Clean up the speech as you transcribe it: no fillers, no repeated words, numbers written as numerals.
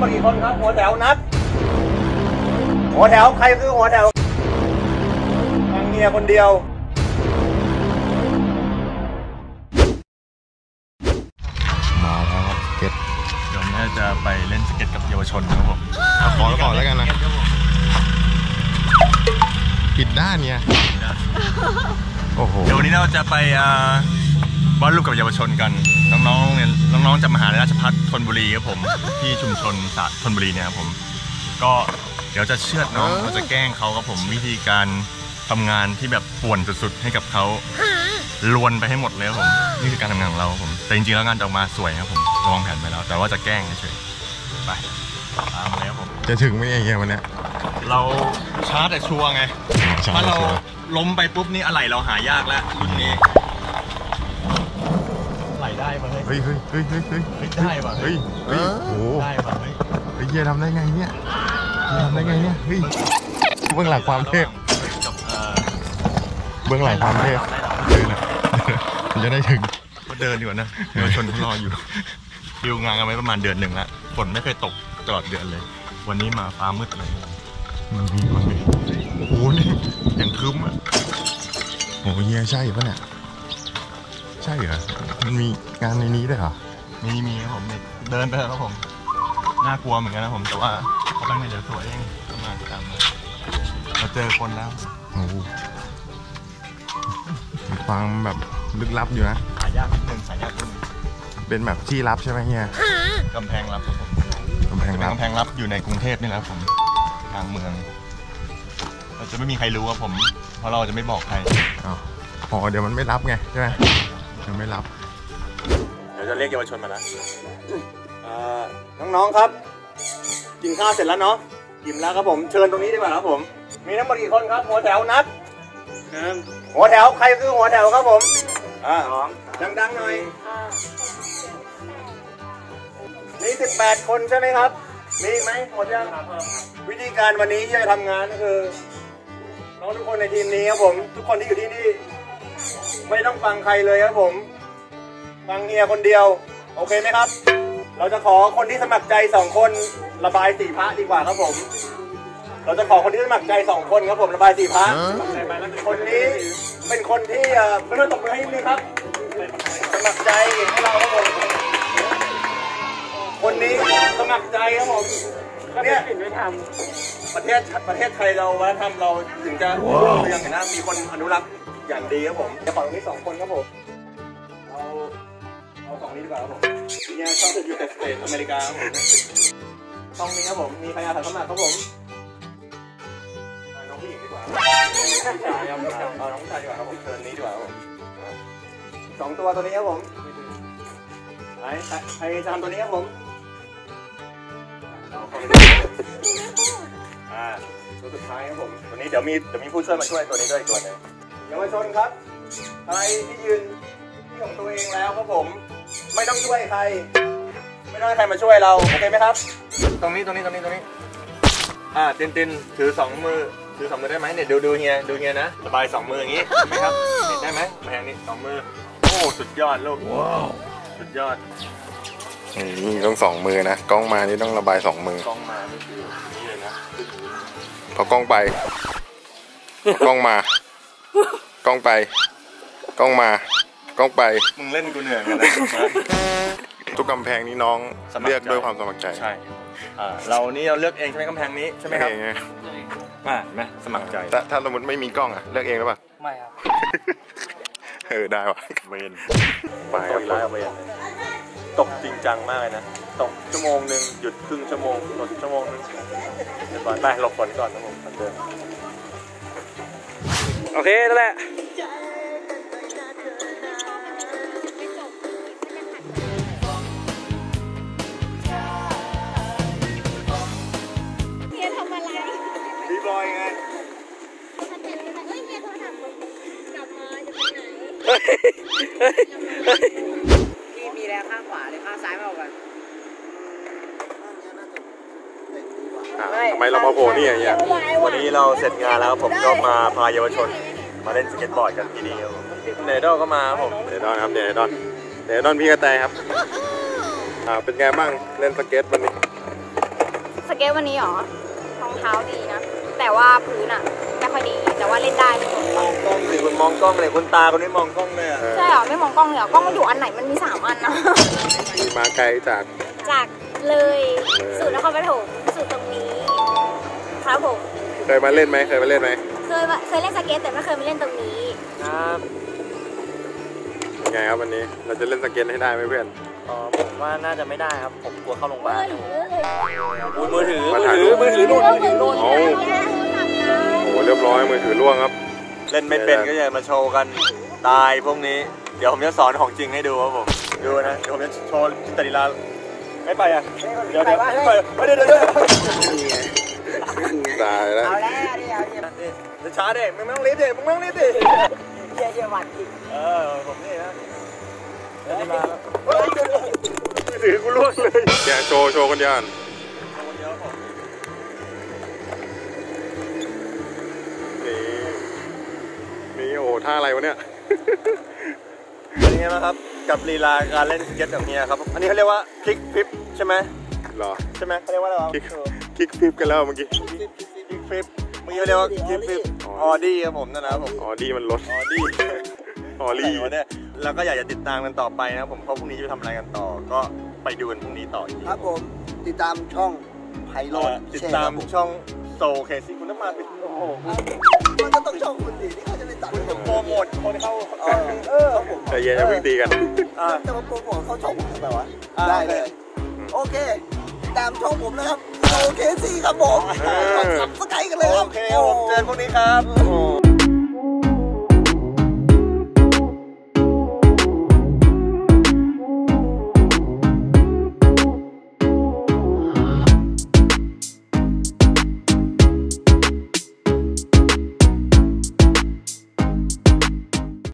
หมดกี่คนครับหัวแถวนับหัวแถวใครคือหัวแถวทางเมียคนเดียวมาแล้วครับสเก็ตเดี๋ยวนี้จะไปเล่นสเก็ตกับเยาวชนครับผมขอก่อนแล้วกันนะผิดด้านเนี่ยโอ้โหเดี๋ยววันนี้เราจะไปวาดรูปกับเยาวชนกันน้องๆเนี่ยน้องๆจากมหาวิทยาลัยราชภัฏธนบุรีครับผมที่ชุมชนธนบุรีเนี่ยครับผมก็เดี๋ยวจะเชือดน้องเราจะแกล้งเขาครับผมวิธีการทำงานที่แบบป่วนสุดๆให้กับเขาลวนไปให้หมดเลยครับผมนี่คือการทำงานของเราครับผมแต่จริงๆแล้วงานจะออกมาสวยครับผมวางแผนไปแล้วแต่ว่าจะแกล้งเฉยๆไปตามมาเลยครับผมจะถึงไหมเนี่ยวันนี้เราช้าแต่ชัวร์ไงถ้าเราล้มไปปุ๊บนี่อะไรเราหายากแล้วรุ่นนี้ไหลได้ป่ะเฮ้ยได้ป่ะเฮ้ยโอ้โหได้ป่ะเฮ้ยเฮียทำได้ไงเนี่ยทำได้ไงเนี่ยเฮ้ยเบื้องหลังความเทพเบื้องหลังความเทพเดินจะได้ถึงก็เดินดีกว่านะเยาวชนเขารออยู่ดิวงานกันไว้ประมาณเดือนหนึ่งแล้วฝนไม่เคยตกตลอดเดือนเลยวันนี้มาฟ้ามืดเลยมันมีคนโอ้โหนี่อย่างคึ้มอ่ะโอ้เฮียใช่ปะเนี่ยใช่เหรอมันมีงานในนี้ด้วยเหรอมีครับผมเดินไปแล้วครับผมน่ากลัวเหมือนกันนะผมแต่ว่าเขาตั้งใจเดี๋ยวสวยเองมาตามเราเจอคนแล้วโอ้ฟังแบบลึกลับอยู่นะสายยากนิดนึงสายยากนิดนึงเป็นแบบที่ลับใช่ไหมเฮียกำแพงลับครับผมกำแพงลับอยู่ในกรุงเทพนี่แหละผมทางเมืองเราจะไม่มีใครรู้ว่าผมเพราะเราจะไม่บอกใครอ๋อเดี๋ยวมันไม่รับไงใช่ไหมเดี๋ยวไม่รับเดี๋ยวจะเรียกเยาวชนมาแล้วน้องๆครับกินข้าวเสร็จแล้วเนาะอิ่มแล้วครับผมเชิญตรงนี้ดีกว่าครับผมมีทั้งหมดกี่คนครับหัวแถวนับหัวแถวใครคือหัวแถวครับผมดังๆหน่อยนี่18 คนใช่ไหมครับมีไหมหมดยังวิธีการวันนี้ที่จะทำงานก็คือน้องทุกคนในทีมนี้ครับผมทุกคนที่อยู่ที่นี่ไม่ต้องฟังใครเลยครับผมฟังเฮียคนเดียวโอเคไหมครับเราจะขอคนที่สมัครใจ2 คนระบายสีพระดีกว่าครับผมเราจะขอคนที่สมัครใจ2 คนครับผมระบายสีพระคนนี้เป็นคนที่เพื่อนตบมือให้นิดนึงครับสมัครใจให้เราครับผมคนนี้สมัครใจครับผมเนี่ยประเทศไทยเราวัฒนธรรมเราถึงจะยังเห็นนะมีคนอนุรักษ์อย่างดีครับผมจะขอตรงนี้2 คนครับผมเอา2 นี้ดีกว่าครับผมเนี่ยชอบอยู่แต่สเตทอเมริกาครับผมตรงนี้ครับผมมีใครอยากสมัครครับผมน้องผู้หญิงดีกว่าเอาน้องชายดีกว่าครับผมเชิญนี้ดีกว่าครับผม2 ตัวตัวนี้ครับผมใครจะทำตัวนี้ครับผมตัวสุดท้ายครับผมตัวนี้เดี๋ยวมีผู้ช่วยมาช่วยตัวนี้ด้วยตัวนึงเยาวชนครับใครที่ยืนที่ของตัวเองแล้วครับผมไม่ต้องช่วยใครไม่ต้องให้ใครมาช่วยเราโอเคไหมครับตรงนี้ตินถือ2 มือได้ไหมเนี่ยดูเฮียนะระบาย2 มืออย่างนี้ไหมครับได้ไหมแพงนี่2 มือโอ้สุดยอดลูกว้าวสุดยอดนี่ต้อง2 มือนะกล้องมานี่ต้องระบาย2 มือกล้องมานี่คือนี่เลยนะพอกล้องไปกล้องมากล้องไปกล้องมากล้องไปมึงเล่นกูเหนื่อยกันนะทุกกำแพงนี้น้องเลือกด้วยความสมัครใจใช่เราเลือกเองใช่ไหมกำแพงนี้ใช่ไหมครับไหมสมัครใจถ้าสมมติไม่มีกล้องเลือกเองหรือเปล่าไม่ครับได้ว่ะเวนไปครับเวนตกจริงจังมากเลยนะตก1 ชั่วโมงหยุดครึ่งชั่วโมงหลด1 ชั่วโมงเดี๋ยวไปหลบฝนก่อนนะผมเดินโอเคนั่นแหละเฮียทำอะไรรีบลอยไงเฮียโทรถามกลับมาจะไปไหนพี่มีแรงข้างขวาหรือข้างซ้ายมาเอากันทำไมเรามาโผล่นี่อย่างเงี้ยวันนี้เราเสร็จงานแล้วผมก็มาพาเยาวชนมาเล่นสเก็ตบอร์ดกันที่นี่เนดอลก็มาผมเนดอลครับเนดอลพี่กระแตครับเป็นไงบ้างเล่นสเก็ตวันนี้เก็ตวันนี้หรอรองเท้าดีนะแต่ว่าพื้นอะไม่ค่อยดีแต่ว่าเล่นได้ทุกคนมองกล้องสิคุณมองกล้องเลยคุณตาคนนี้มองกล้องเลยอ่ะใช่เหรอไม่มองกล้องเลยเหรอกล้องมันอยู่อันไหนมันมี3 อันนะมาไกลจากจากเลยสู่นครปฐมสู่ตรงนี้ครับผมเคยมาเล่นไหมเคยมาเล่นไหมเคยเล่นสเก็ตแต่ไม่เคยมาเล่นตรงนี้ครับไงครับวันนี้เราจะเล่นสเก็ตให้ได้ไหมเพื่อนผมว่าน่าจะไม่ได้ครับผมกลัวเข้าโรงพยาบาลมือถือมือถือโดนโอ้โหเรียบร้อยมือถือล่วงครับเล่นไม่เป็นก็อย่ามาโชว์กันตายพวกนี้เดี๋ยวผมจะสอนของจริงให้ดูครับผมดูนะเดี๋ยวผมจะโชว์จินตลีลาไม่ไปอ่ะเดี๋ยวไม่ไปเดี๋ยวตายแล้วเอาแล้วนี่เอาดิจะช้าเด็มึงไม่ต้องรีบเด็มึงไม่ต้องรีบดิเยี่ยหวัดดิผมนี่นะจินตลีลามือถือกูล่วงเลยแกโชว์คนเดียวคนเดียวผมนี่โอ้ท่าอะไรวะเนี่ยเป็นไงบ้างครับกับลีลาการเล่นสเก็ตแบบนี้ครับอันนี้เขาเรียกว่าคลิกฟลิปใช่ไหมหรอใช่ไหมเขาเรียกว่าอะไรคลิกฟลิปกันแล้วเมื่อกี้คลิกฟลิปเมื่อกี้เขาเรียกว่าคลิกฟลิปออดี้ครับผมนะครับผมอ๋อดีมันลดออดี้ออลี่เนี่ยแล้วก็อยากจะติดตามกันต่อไปนะครับผมเพราะพรุ่งนี้จะทำอะไรกันต่อก็ไปดูกันพรุ่งนี้ต่ออีกทีครับผมติดตามช่องไพโรดติดตามช่องโซเคซี่คุณต้องมาติดโอ้โหมันก็ต้องช่องคุณดิที่เขาจะไปตัดคุณจะโปรโมทคนเข้าครับผมใจเย็นอย่าเพิ่งตีกันจะมาโปรโมทเข้าช่องผมทำไมวะได้เลยโอเคติดตามช่องผมนะครับโอเคสิครับผมกดซับสไครต์กันเลยครับโอเคผมเจอกันพรุ่งนี้ครับ